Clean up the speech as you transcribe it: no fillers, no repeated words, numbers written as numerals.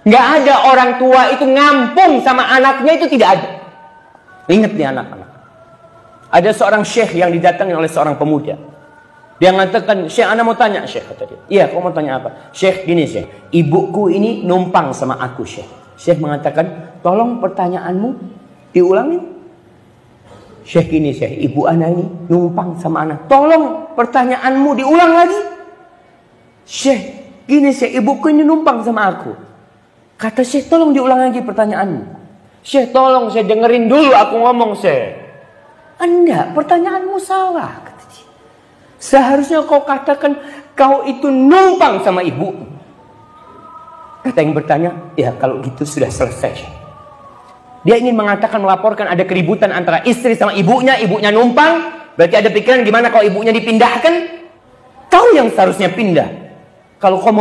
Nggak ada orang tua itu ngampung sama anaknya, itu tidak ada. Ingat nih anak-anak. Ada seorang syekh yang didatangi oleh seorang pemuda. Dia mengatakan, "Syekh, ana mau tanya, Syekh," kata dia. "Iya, kau mau tanya apa?" "Syekh, gini Syekh, ibuku ini numpang sama aku, Syekh." Syekh mengatakan, "Tolong pertanyaanmu diulangin." "Syekh, gini Syekh, ibu ana ini numpang sama anak. Tolong pertanyaanmu diulang lagi." "Syekh, gini Syekh, ibuku ini numpang sama aku." Kata Syekh, "Tolong diulang lagi pertanyaanmu." "Syekh, tolong saya dengerin dulu aku ngomong, Syekh." "Enggak, pertanyaanmu salah," kata dia. "Seharusnya kau katakan kau itu numpang sama ibu." Kata yang bertanya, "Ya kalau gitu sudah selesai." Dia ingin mengatakan, melaporkan ada keributan antara istri sama ibunya. Ibunya numpang, berarti ada pikiran gimana kalau ibunya dipindahkan. Kau yang seharusnya pindah. Kalau kau